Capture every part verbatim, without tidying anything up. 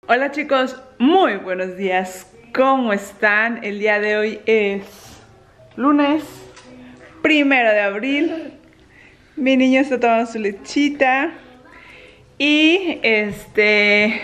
Hola chicos, muy buenos días, ¿cómo están? El día de hoy es lunes, primero de abril. Mi niño está tomando su lechita. Y este...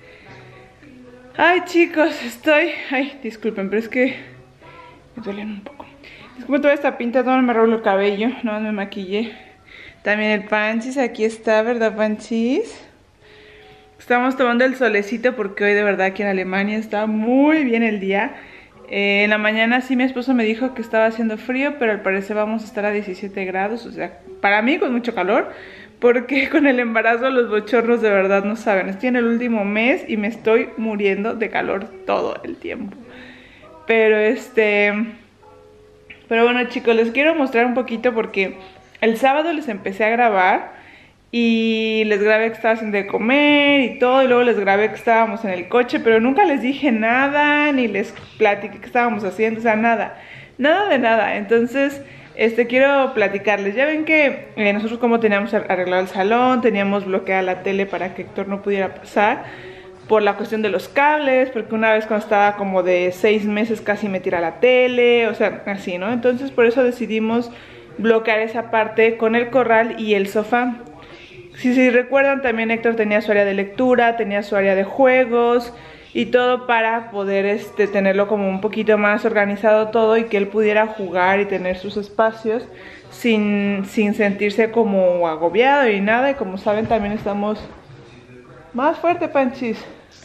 Ay chicos, estoy... Ay, disculpen, pero es que me duelen un poco. Disculpen toda esta pinta, no me arreglo el cabello, no me maquillé. También el Panchis, aquí está, ¿verdad Panchis? Estamos tomando el solecito porque hoy de verdad aquí en Alemania está muy bien el día. Eh, en la mañana sí mi esposo me dijo que estaba haciendo frío, pero al parecer vamos a estar a diecisiete grados. O sea, para mí con mucho calor, porque con el embarazo los bochornos de verdad no saben. Estoy en el último mes y me estoy muriendo de calor todo el tiempo. Pero este... Pero bueno chicos, les quiero mostrar un poquito porque el sábado les empecé a grabar. Y les grabé que estaba haciendo de comer y todo, y luego les grabé que estábamos en el coche, pero nunca les dije nada, ni les platiqué qué estábamos haciendo, o sea, nada, nada de nada. Entonces, este, quiero platicarles. Ya ven que eh, nosotros como teníamos arreglado el salón, teníamos bloqueada la tele para que Héctor no pudiera pasar, por la cuestión de los cables, porque una vez cuando estaba como de seis meses casi me tira la tele, o sea, así, ¿no? Entonces por eso decidimos bloquear esa parte con el corral y el sofá. Si se recuerdan, también Héctor tenía su área de lectura, tenía su área de juegos y todo para poder este, tenerlo como un poquito más organizado todo y que él pudiera jugar y tener sus espacios sin, sin sentirse como agobiado y nada. Y como saben, también estamos más fuerte, Panchis.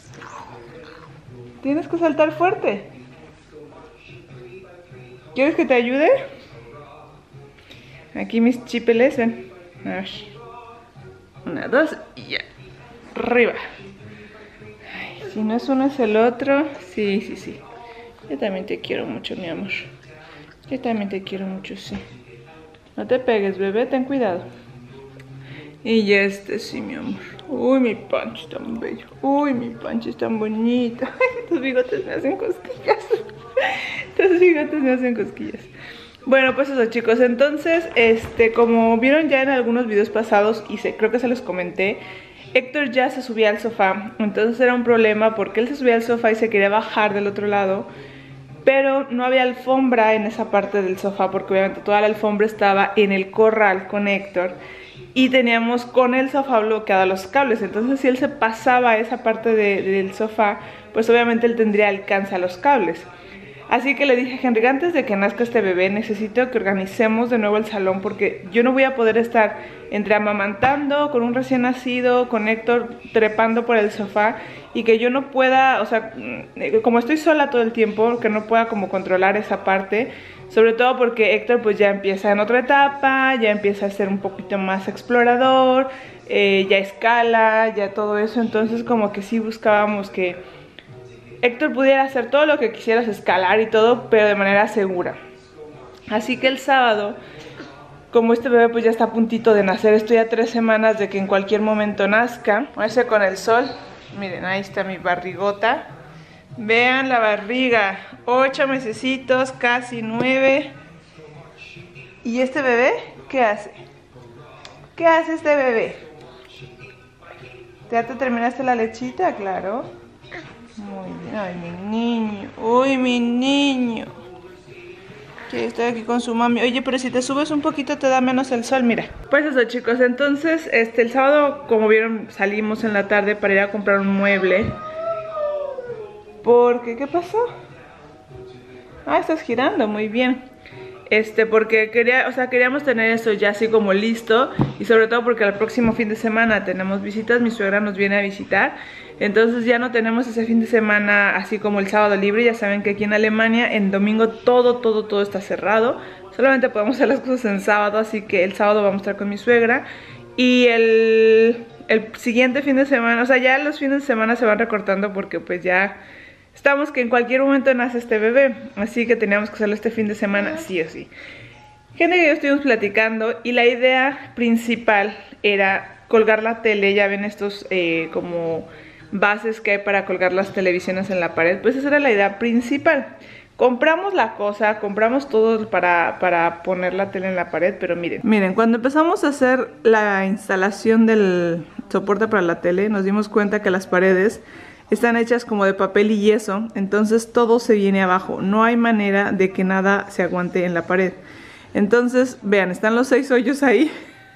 Tienes que saltar fuerte. ¿Quieres que te ayude? Aquí mis chipeles, ven. A ver. Una, dos y ya. Arriba. Ay, si no es uno es el otro. Sí, sí, sí. Yo también te quiero mucho, mi amor. Yo también te quiero mucho, sí. No te pegues, bebé, ten cuidado. Y ya este sí, mi amor. Uy, mi Pancho es tan bello. Uy, mi Pancho es tan bonito. Ay, tus bigotes me hacen cosquillas. Tus bigotes me hacen cosquillas. Bueno, pues eso chicos, entonces, este, como vieron ya en algunos videos pasados y se, creo que se los comenté, Héctor ya se subía al sofá, entonces era un problema porque él se subía al sofá y se quería bajar del otro lado, pero no había alfombra en esa parte del sofá porque obviamente toda la alfombra estaba en el corral con Héctor y teníamos con el sofá bloqueados los cables, entonces si él se pasaba a esa parte de, del sofá, pues obviamente él tendría alcance a los cables. Así que le dije a Henry, antes de que nazca este bebé, necesito que organicemos de nuevo el salón porque yo no voy a poder estar entre amamantando con un recién nacido, con Héctor trepando por el sofá y que yo no pueda, o sea, como estoy sola todo el tiempo, que no pueda como controlar esa parte, sobre todo porque Héctor pues ya empieza en otra etapa, ya empieza a ser un poquito más explorador, eh, ya escala, ya todo eso, entonces como que sí buscábamos que Héctor pudiera hacer todo lo que quisieras, escalar y todo, pero de manera segura. Así que el sábado, como este bebé pues ya está a puntito de nacer, estoy a tres semanas de que en cualquier momento nazca. Voy a hacer con el sol. Miren, ahí está mi barrigota. Vean la barriga, ocho mesecitos, casi nueve. ¿Y este bebé qué hace? ¿Qué hace este bebé? ¿Ya te terminaste la lechita? Claro. Muy bien, ay mi niño, uy mi niño. Que estoy aquí con su mami. Oye, pero si te subes un poquito te da menos el sol, mira. Pues eso chicos, entonces este el sábado, como vieron, salimos en la tarde para ir a comprar un mueble. Porque, ¿qué pasó? Ah, estás girando, muy bien. Este, porque quería, o sea, queríamos tener eso ya así como listo. Y sobre todo porque el próximo fin de semana tenemos visitas, mi suegra nos viene a visitar. Entonces ya no tenemos ese fin de semana así como el sábado libre. Ya saben que aquí en Alemania en domingo todo, todo, todo está cerrado. Solamente podemos hacer las cosas en sábado, así que el sábado vamos a estar con mi suegra. Y el, el siguiente fin de semana, o sea, ya los fines de semana se van recortando porque pues ya estamos que en cualquier momento nace este bebé. Así que teníamos que hacerlo este fin de semana, sí o sí. Gente que yo estuvimos platicando y la idea principal era colgar la tele. Ya ven estos eh, como bases que hay para colgar las televisiones en la pared. Pues esa era la idea principal. Compramos la cosa, compramos todo para, para poner la tele en la pared, pero miren. Miren, cuando empezamos a hacer la instalación del soporte para la tele, nos dimos cuenta que las paredes están hechas como de papel y yeso, entonces todo se viene abajo, no hay manera de que nada se aguante en la pared. Entonces, vean, están los seis hoyos ahí,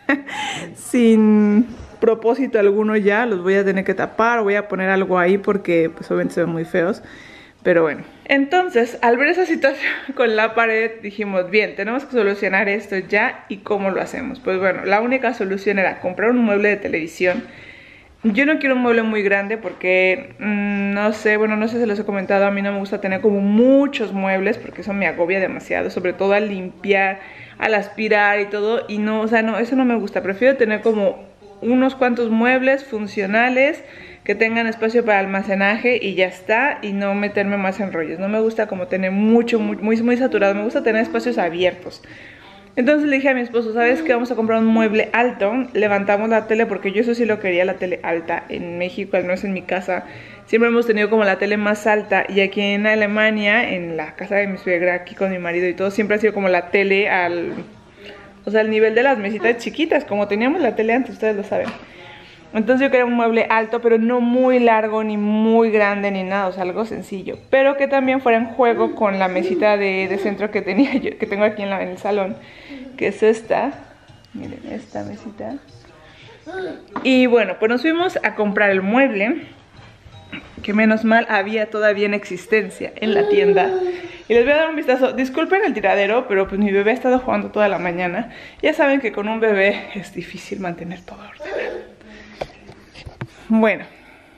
sin propósito alguno ya, los voy a tener que tapar o voy a poner algo ahí porque pues obviamente se ven muy feos. Pero bueno, entonces al ver esa situación con la pared dijimos, bien, tenemos que solucionar esto ya. ¿Y cómo lo hacemos? Pues bueno, la única solución era comprar un mueble de televisión. Yo no quiero un mueble muy grande porque, mmm, no sé, bueno, no sé si les he comentado, a mí no me gusta tener como muchos muebles porque eso me agobia demasiado, sobre todo al limpiar, al aspirar y todo. Y no, o sea, no, eso no me gusta, prefiero tener como unos cuantos muebles funcionales que tengan espacio para almacenaje y ya está, y no meterme más en rollos. No me gusta como tener mucho, muy, muy, muy saturado, me gusta tener espacios abiertos. Entonces le dije a mi esposo, ¿sabes qué? Vamos a comprar un mueble alto. Levantamos la tele, porque yo eso sí lo quería, la tele alta. En México, al menos en mi casa, siempre hemos tenido como la tele más alta. Y aquí en Alemania, en la casa de mi suegra, aquí con mi marido y todo, siempre ha sido como la tele al... O sea, al nivel de las mesitas chiquitas, como teníamos la tele antes, ustedes lo saben. Entonces yo quería un mueble alto, pero no muy largo, ni muy grande, ni nada, o sea, algo sencillo. Pero que también fuera en juego con la mesita de, de centro que tenía yo, que tengo aquí en, la, en el salón, que es esta. Miren, esta mesita. Y bueno, pues nos fuimos a comprar el mueble, que menos mal había todavía en existencia en la tienda. Y les voy a dar un vistazo. Disculpen el tiradero, pero pues mi bebé ha estado jugando toda la mañana. Ya saben que con un bebé es difícil mantener todo ordenado. Bueno,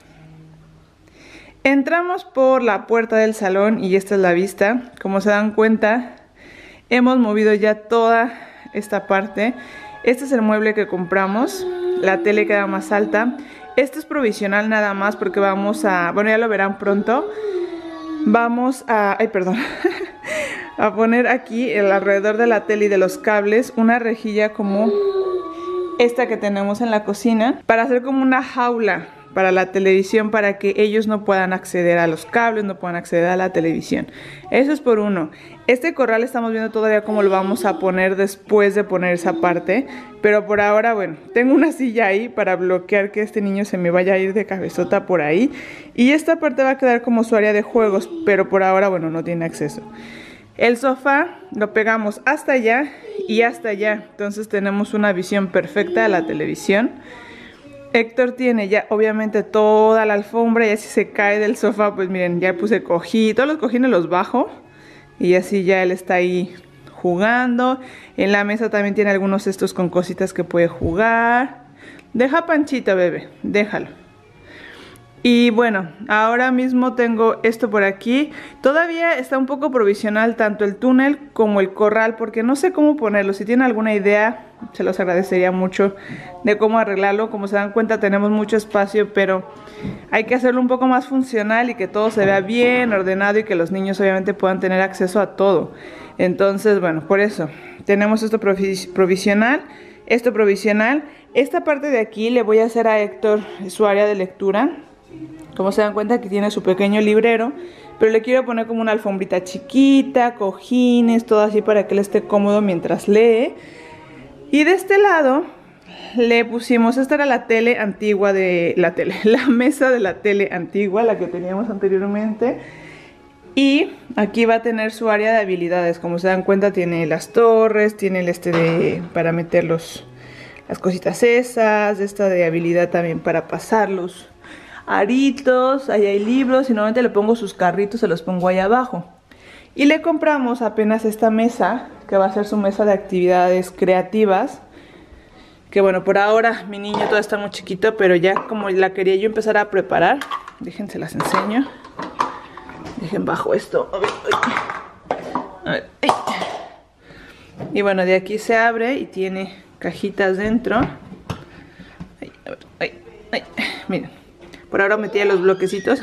entramos por la puerta del salón y esta es la vista. Como se dan cuenta, hemos movido ya toda esta parte. Este es el mueble que compramos. La tele queda más alta. Este es provisional nada más porque vamos a... Bueno, ya lo verán pronto. Vamos a... Ay, perdón. A poner aquí, el alrededor de la tele y de los cables, una rejilla como esta que tenemos en la cocina, para hacer como una jaula para la televisión, para que ellos no puedan acceder a los cables, no puedan acceder a la televisión. Eso es por uno. Este corral estamos viendo todavía cómo lo vamos a poner después de poner esa parte, pero por ahora, bueno, tengo una silla ahí para bloquear que este niño se me vaya a ir de cabezota por ahí, y esta parte va a quedar como su área de juegos, pero por ahora, bueno, no tiene acceso. El sofá lo pegamos hasta allá y hasta allá, entonces tenemos una visión perfecta de la televisión. Héctor tiene ya obviamente toda la alfombra, y así se cae del sofá, pues miren, ya puse cojín, todos los cojines los bajo y así ya él está ahí jugando. En la mesa también tiene algunos cestos con cositas que puede jugar. Deja Panchito, bebé, déjalo. Y bueno, ahora mismo tengo esto por aquí. Todavía está un poco provisional tanto el túnel como el corral, porque no sé cómo ponerlo. Si tienen alguna idea, se los agradecería mucho de cómo arreglarlo. Como se dan cuenta, tenemos mucho espacio, pero hay que hacerlo un poco más funcional y que todo se vea bien, ordenado, y que los niños obviamente puedan tener acceso a todo. Entonces, bueno, por eso tenemos esto provis provisional, esto provisional. Esta parte de aquí le voy a hacer a Héctor su área de lectura. Como se dan cuenta, aquí tiene su pequeño librero, pero le quiero poner como una alfombrita chiquita, cojines, todo así para que él esté cómodo mientras lee. Y de este lado le pusimos, esta era la tele antigua de la tele, la mesa de la tele antigua, la que teníamos anteriormente. Y aquí va a tener su área de habilidades. Como se dan cuenta, tiene las torres, tiene el este de para meter los, las cositas esas, esta de habilidad también para pasarlos. Aritos, ahí hay libros, y normalmente le pongo sus carritos, se los pongo ahí abajo. Y le compramos apenas esta mesa, que va a ser su mesa de actividades creativas. Que bueno, por ahora mi niño todavía está muy chiquito, pero ya como la quería yo empezar a preparar, déjense las enseño. Dejen bajo esto. A ver, a ver, ay. Y bueno, de aquí se abre y tiene cajitas dentro. Ay, a ver, ay, ay, miren. Por ahora metí los bloquecitos.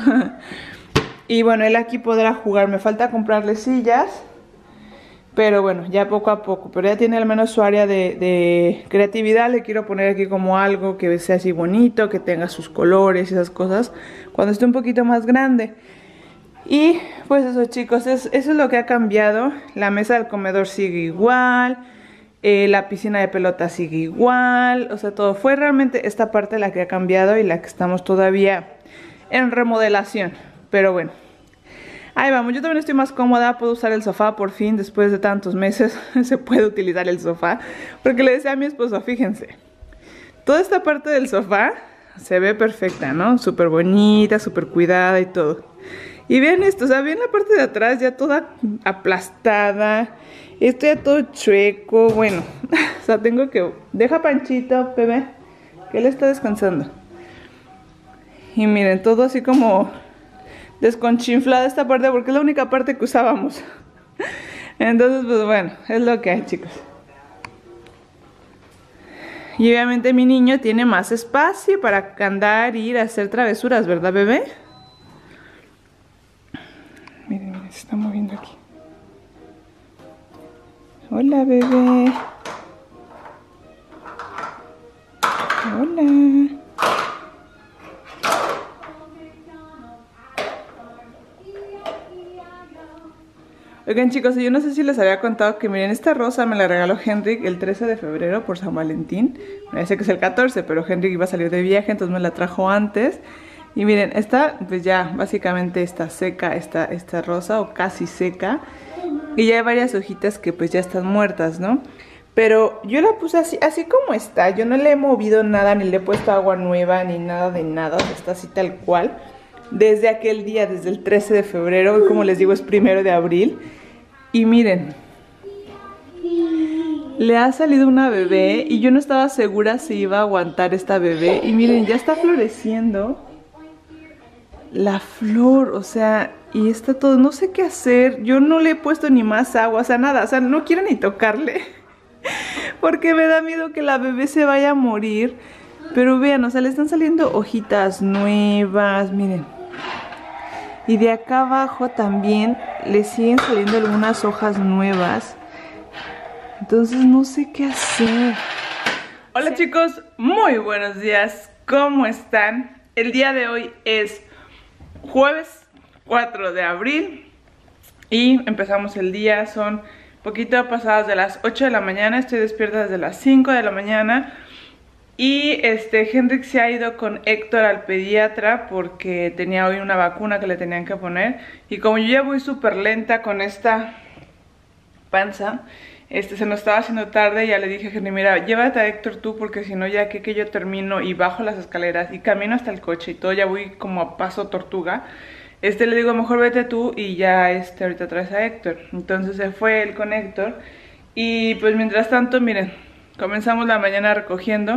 Y bueno, él aquí podrá jugar. Me falta comprarle sillas, pero bueno, ya poco a poco. Pero ya tiene al menos su área de, de creatividad. Le quiero poner aquí como algo que sea así bonito, que tenga sus colores y esas cosas cuando esté un poquito más grande. Y pues eso, chicos, es, eso es lo que ha cambiado. La mesa del comedor sigue igual. Eh, la piscina de pelota sigue igual, o sea, todo. Fue realmente esta parte la que ha cambiado y la que estamos todavía en remodelación. Pero bueno, ahí vamos. Yo también estoy más cómoda, puedo usar el sofá por fin, después de tantos meses se puede utilizar el sofá. Porque le decía a mi esposo, fíjense, toda esta parte del sofá se ve perfecta, ¿no? Súper bonita, súper cuidada y todo. Y vean esto, o sea, ven la parte de atrás ya toda aplastada. Esto ya todo chueco, bueno. O sea, tengo que... Deja Panchito, bebé, que él está descansando. Y miren, todo así como desconchinflada esta parte, porque es la única parte que usábamos. Entonces, pues bueno, es lo que hay, chicos. Y obviamente mi niño tiene más espacio para andar, ir a hacer travesuras, ¿verdad, bebé? Miren, miren, se está moviendo aquí. Hola, bebé. Hola. Oigan, chicos, yo no sé si les había contado que miren, esta rosa me la regaló Henrik el trece de febrero por San Valentín. Me sé que es el catorce, pero Henrik iba a salir de viaje, entonces me la trajo antes. Y miren, esta pues ya básicamente está seca, esta, esta rosa, o casi seca. Y ya hay varias hojitas que pues ya están muertas, ¿no? Pero yo la puse así, así como está. Yo no le he movido nada, ni le he puesto agua nueva, ni nada de nada. Está así tal cual. Desde aquel día, desde el trece de febrero, y como les digo es primero de abril. Y miren, le ha salido una bebé y yo no estaba segura si iba a aguantar esta bebé. Y miren, ya está floreciendo la flor, o sea, y está todo, no sé qué hacer. Yo no le he puesto ni más agua, o sea, nada, o sea, no quiero ni tocarle porque me da miedo que la bebé se vaya a morir. Pero vean, o sea, le están saliendo hojitas nuevas, miren. Y de acá abajo también le siguen saliendo algunas hojas nuevas. Entonces no sé qué hacer. Hola sí. Chicos, muy buenos días. ¿Cómo están? El día de hoy es jueves cuatro de abril. Y empezamos el día, son poquito pasadas de las ocho de la mañana. Estoy despierta desde las cinco de la mañana. Y este, Henrik se ha ido con Héctor al pediatra porque tenía hoy una vacuna que le tenían que poner. Y como yo ya voy súper lenta con esta panza, este, se nos estaba haciendo tarde y ya le dije a Henrik, mira, llévate a Héctor tú porque si no ya que, que yo termino y bajo las escaleras y camino hasta el coche y todo, ya voy como a paso tortuga. Este, le digo, mejor vete tú y ya este, ahorita traes a Héctor. Entonces se fue él con Héctor y pues mientras tanto, miren, comenzamos la mañana recogiendo.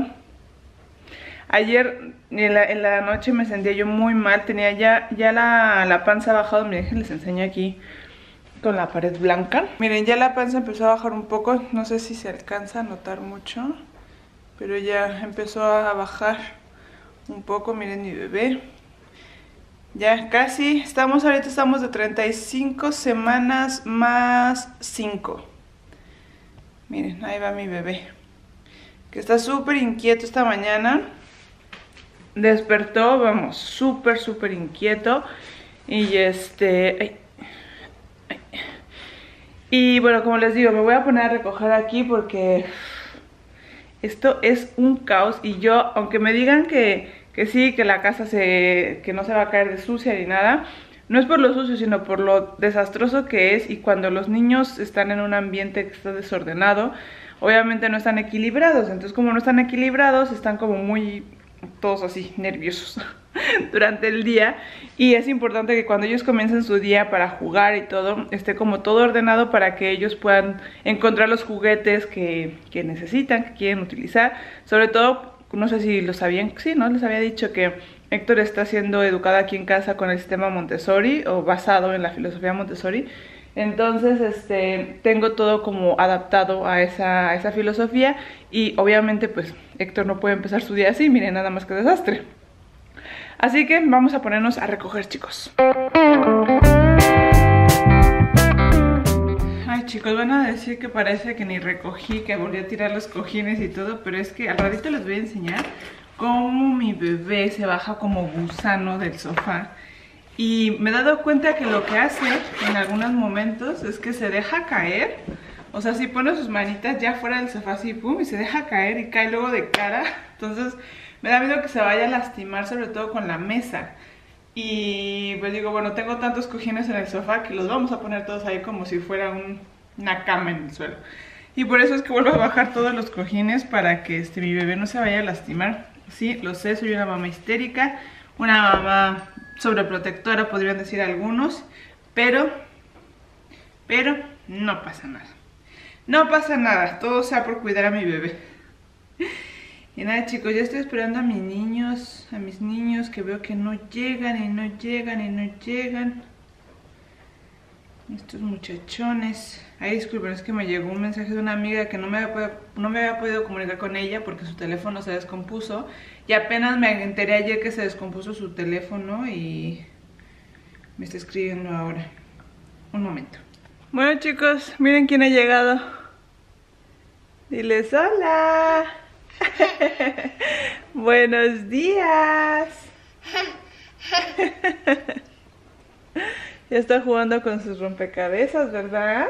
Ayer en la, en la noche me sentía yo muy mal, tenía ya, ya la, la panza bajado. Miren, les enseño aquí con la pared blanca. Miren, ya la panza empezó a bajar un poco, no sé si se alcanza a notar mucho, pero ya empezó a bajar un poco. Miren mi bebé, ya casi, estamos ahorita estamos de treinta y cinco semanas más cinco. Miren, ahí va mi bebé, que está súper inquieto esta mañana. Despertó, vamos, súper, súper inquieto. Y este... Ay, ay. Y bueno, como les digo, me voy a poner a recoger aquí porque esto es un caos. Y yo, aunque me digan que, que sí, que la casa se, que no se va a caer de sucia ni nada, no es por lo sucio, sino por lo desastroso que es. Y cuando los niños están en un ambiente que está desordenado, obviamente no están equilibrados. Entonces como no están equilibrados, están como muy... todos así, nerviosos durante el día. Y es importante que cuando ellos comiencen su día para jugar y todo, esté como todo ordenado para que ellos puedan encontrar los juguetes que, que necesitan, que quieren utilizar. Sobre todo, no sé si lo sabían, sí, ¿no? Les había dicho que Héctor está siendo educado aquí en casa con el sistema Montessori, o basado en la filosofía Montessori. Entonces, este, tengo todo como adaptado a esa, a esa filosofía. Y obviamente, pues, Héctor no puede empezar su día así, miren, nada más que desastre. Así que vamos a ponernos a recoger, chicos. Ay, chicos, van a decir que parece que ni recogí, que volví a tirar los cojines y todo, pero es que al ratito les voy a enseñar cómo mi bebé se baja como gusano del sofá. Y me he dado cuenta que lo que hace en algunos momentos es que se deja caer. O sea, si pone sus manitas ya fuera del sofá así, pum, y se deja caer y cae luego de cara. Entonces me da miedo que se vaya a lastimar, sobre todo con la mesa. Y pues digo, bueno, tengo tantos cojines en el sofá que los vamos a poner todos ahí como si fuera un, una cama en el suelo. Y por eso es que vuelvo a bajar todos los cojines para que este, mi bebé no se vaya a lastimar. Sí, lo sé, soy una mamá histérica, una mamá sobreprotectora, podrían decir algunos, pero, pero no pasa nada. No pasa nada, todo sea por cuidar a mi bebé. Y nada, chicos, ya estoy esperando a mis niños, a mis niños que veo que no llegan y no llegan y no llegan. Estos muchachones. Ay, disculpen, es que me llegó un mensaje de una amiga que no me había podido, no me había podido comunicar con ella porque su teléfono se descompuso. Y apenas me enteré ayer que se descompuso su teléfono y me está escribiendo ahora. Un momento. Bueno, chicos, miren quién ha llegado. Diles hola. Buenos días. Ya está jugando con sus rompecabezas, ¿verdad?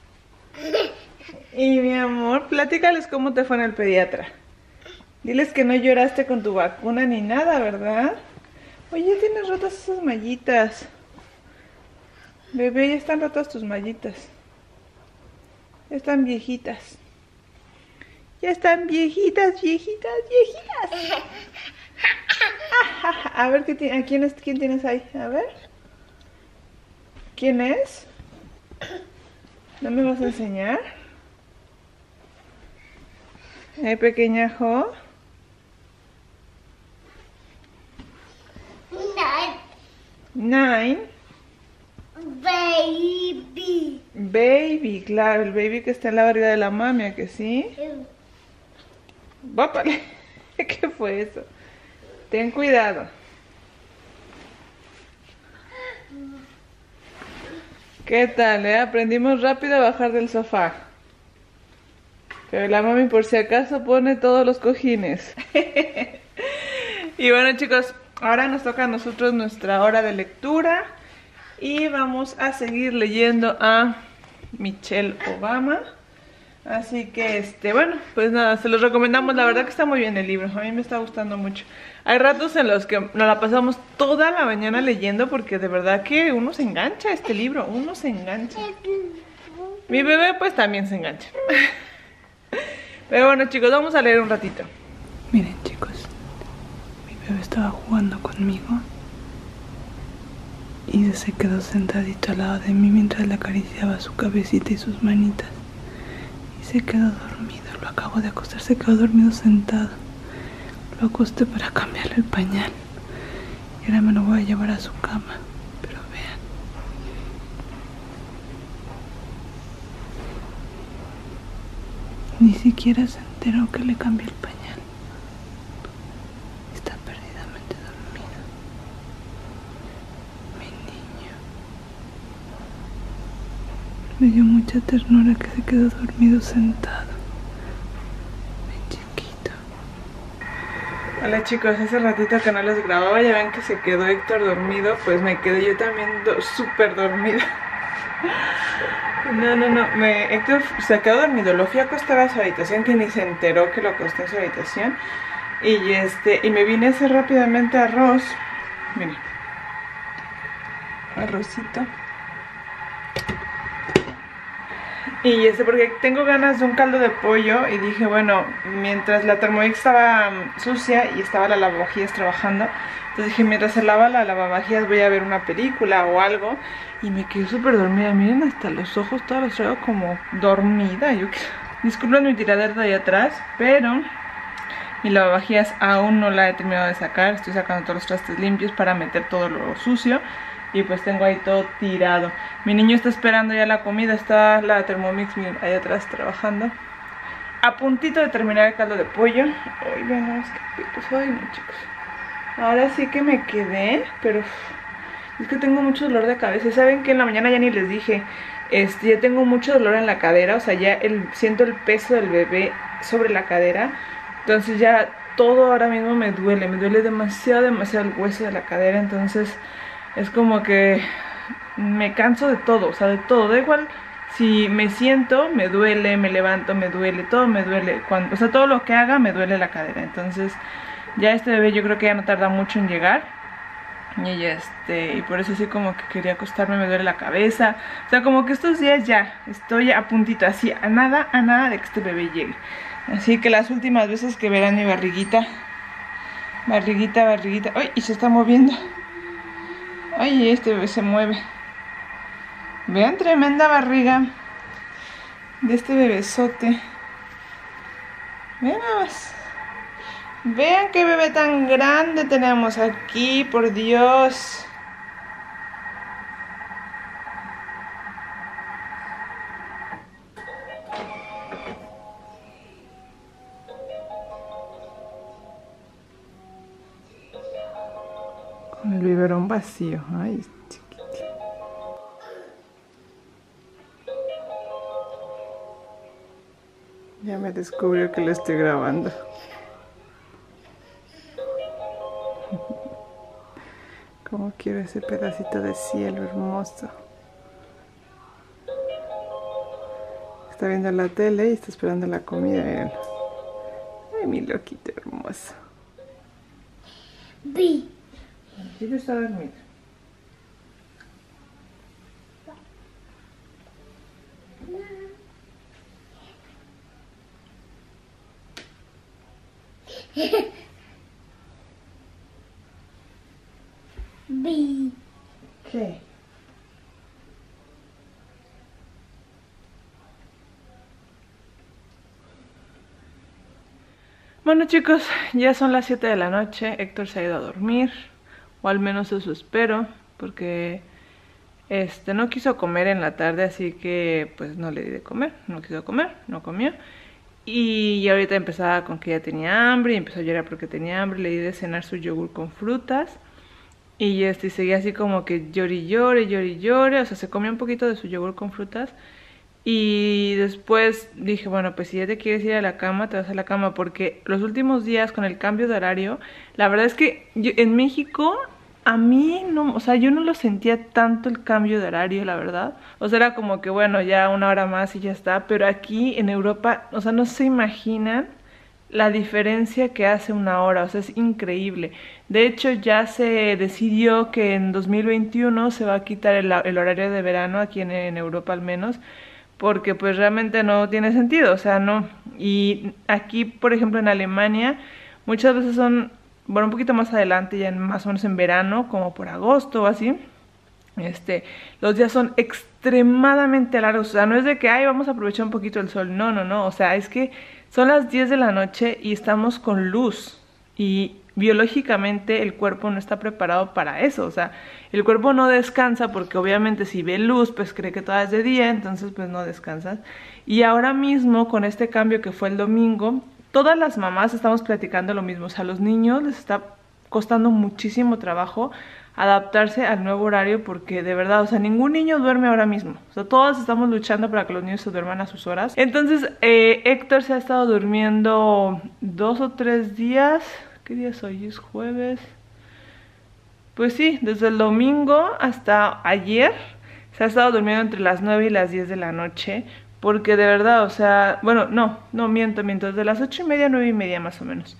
Y mi amor, platícales cómo te fue en el pediatra. Diles que no lloraste con tu vacuna ni nada, ¿verdad? Oye, tienes rotas esas mallitas. Bebé, ya están rotas tus mallitas. Ya están viejitas. Ya están viejitas, viejitas, viejitas. A ver, ¿qué ¿a quién, es, quién tienes ahí? A ver. ¿Quién es? ¿No me vas a enseñar? ¿Eh, pequeñajo? Nine. Nine. Baby. Baby, claro, el baby que está en la barriga de la mami, ¿a que sí? ¡Bápale! ¿Qué fue eso? Ten cuidado. ¿Qué tal, eh? Aprendimos rápido a bajar del sofá. Pero la mami por si acaso pone todos los cojines. Y bueno, chicos, ahora nos toca a nosotros nuestra hora de lectura. Y vamos a seguir leyendo a Michelle Obama. Así que, este, bueno, pues nada, se los recomendamos. La verdad que está muy bien el libro, a mí me está gustando mucho. Hay ratos en los que nos la pasamos toda la mañana leyendo porque de verdad que uno se engancha a este libro, uno se engancha. Mi bebé pues también se engancha. Pero bueno, chicos, vamos a leer un ratito. Miren, chicos, mi bebé estaba jugando conmigo y se quedó sentadito al lado de mí mientras le acariciaba su cabecita y sus manitas. Y se quedó dormido, lo acabo de acostar, se quedó dormido sentado. Lo acosté para cambiarle el pañal. Y ahora me lo voy a llevar a su cama. Pero vean. Ni siquiera se enteró que le cambié el pañal. Está perdidamente dormido. Mi niño. Me dio mucha ternura que se quedó dormido sentado. Mi chiquito. Hola chicos, hace ratito que no les grababa, ya ven que se quedó Héctor dormido, pues me quedé yo también do súper dormida. No, no, no, me, Héctor se quedó dormido, lo fui a acostar a su habitación, que ni se enteró que lo acosté en su habitación. Y este, y me vine a hacer rápidamente arroz. Miren, arrocito. Y este, porque tengo ganas de un caldo de pollo y dije, bueno, mientras la Thermomix estaba um, sucia y estaba la lavavajillas trabajando, entonces dije, mientras se lava la lavavajillas voy a ver una película o algo. Y me quedé súper dormida, miren, hasta los ojos todos los traigo como dormida. Yo disculpen mi tiradero de ahí atrás, pero mi lavavajillas aún no la he terminado de sacar. Estoy sacando todos los trastes limpios para meter todo lo sucio. Y pues tengo ahí todo tirado. Mi niño está esperando ya la comida. Está la Thermomix ahí atrás trabajando. A puntito de terminar el caldo de pollo. Ay, vean, es que pues, ay, no, chicos. Ahora sí que me quedé, pero es que tengo mucho dolor de cabeza. ¿Saben que en la mañana ya ni les dije? Este, ya tengo mucho dolor en la cadera. O sea, ya el, siento el peso del bebé sobre la cadera. Entonces ya todo ahora mismo me duele. Me duele demasiado, demasiado el hueso de la cadera. Entonces es como que me canso de todo, o sea, de todo. Da igual si me siento, me duele, me levanto, me duele, todo me duele. Cuando, o sea, todo lo que haga me duele la cadera. Entonces ya este bebé yo creo que ya no tarda mucho en llegar. Y este, y por eso sí como que quería acostarme, me duele la cabeza. O sea, como que estos días ya estoy a puntito, así, a nada, a nada de que este bebé llegue. Así que las últimas veces que verán mi barriguita, barriguita, barriguita. ¡Ay! Y se está moviendo. ¡Ay! Este bebé se mueve. Vean, tremenda barriga de este bebesote. Vean nada más. Vean qué bebé tan grande tenemos aquí, por Dios. Con el biberón vacío. Ay, chiquito. Ya me descubrió que lo estoy grabando. Como quiero ese pedacito de cielo hermoso. Está viendo la tele y está esperando la comida, miren. Ay, mi loquito hermoso. B. Quiero estar dormido. B. ¿Qué? Bueno, chicos, ya son las siete de la noche. Héctor se ha ido a dormir, o al menos eso espero, porque este no quiso comer en la tarde, así que pues no le di de comer. No quiso comer, no comió. Y ahorita empezaba con que ya tenía hambre y empezó a llorar porque tenía hambre. Le di de cenar su yogur con frutas. Y este seguía así como que llore y llore, llore y llore. O sea, se comió un poquito de su yogur con frutas. Y después dije, bueno, pues si ya te quieres ir a la cama, te vas a la cama. Porque los últimos días con el cambio de horario, la verdad es que yo, en México, a mí no, o sea, yo no lo sentía tanto el cambio de horario, la verdad. O sea, era como que bueno, ya una hora más y ya está. Pero aquí en Europa, o sea, no se imaginan la diferencia que hace una hora, o sea, es increíble. De hecho, ya se decidió que en dos mil veintiuno se va a quitar el, el horario de verano, aquí en, en Europa al menos, porque pues realmente no tiene sentido, o sea, no. Y aquí, por ejemplo, en Alemania, muchas veces son, bueno, un poquito más adelante, ya en, más o menos en verano, como por agosto o así, este, los días son extremadamente largos. O sea, no es de que, ay, vamos a aprovechar un poquito el sol, no, no, no, o sea, es que son las diez de la noche y estamos con luz, y biológicamente el cuerpo no está preparado para eso. O sea, el cuerpo no descansa porque obviamente si ve luz pues cree que todo es de día, entonces pues no descansas. Y ahora mismo con este cambio que fue el domingo, todas las mamás estamos platicando lo mismo. O sea, a los niños les está costando muchísimo trabajo adaptarse al nuevo horario, porque de verdad, o sea, ningún niño duerme ahora mismo. O sea, todos estamos luchando para que los niños se duerman a sus horas. Entonces, eh, Héctor se ha estado durmiendo dos o tres días. ¿Qué día es hoy? ¿Es jueves? Pues sí, desde el domingo hasta ayer se ha estado durmiendo entre las nueve y las diez de la noche. Porque de verdad, o sea, bueno, no, no miento, miento, desde las ocho y media, nueve y media más o menos.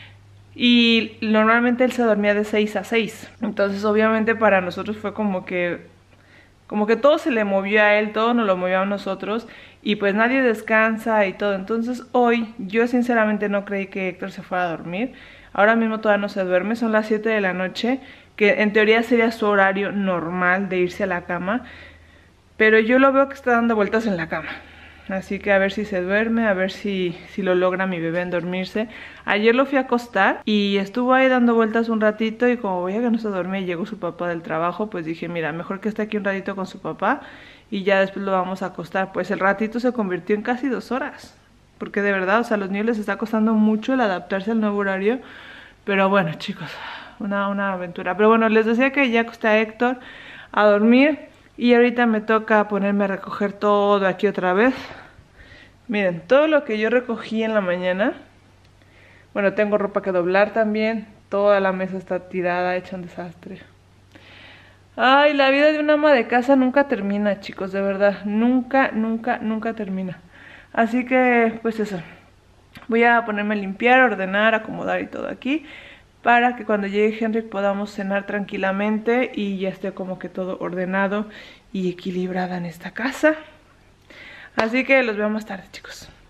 Y normalmente él se dormía de seis a seis. Entonces obviamente para nosotros fue como que Como que todo se le movió a él, todo nos lo movió a nosotros. Y pues nadie descansa y todo. Entonces hoy yo sinceramente no creí que Héctor se fuera a dormir. Ahora mismo todavía no se duerme, son las siete de la noche, que en teoría sería su horario normal de irse a la cama. Pero yo lo veo que está dando vueltas en la cama. Así que a ver si se duerme, a ver si, si lo logra mi bebé en dormirse. Ayer lo fui a acostar y estuvo ahí dando vueltas un ratito, y como veía que no se dormía y llegó su papá del trabajo, pues dije, mira, mejor que esté aquí un ratito con su papá y ya después lo vamos a acostar. Pues el ratito se convirtió en casi dos horas, porque de verdad, o sea, a los niños les está costando mucho el adaptarse al nuevo horario. Pero bueno, chicos, una, una aventura. Pero bueno, les decía que ya acosté a Héctor a dormir y ahorita me toca ponerme a recoger todo aquí otra vez. Miren, todo lo que yo recogí en la mañana. Bueno, tengo ropa que doblar también. Toda la mesa está tirada, hecha un desastre. Ay, la vida de una ama de casa nunca termina, chicos, de verdad. Nunca, nunca, nunca termina. Así que, pues eso. Voy a ponerme a limpiar, ordenar, acomodar y todo aquí. para que cuando llegue Henrik podamos cenar tranquilamente y ya esté como que todo ordenado y equilibrada en esta casa. Así que los veo más tarde, chicos.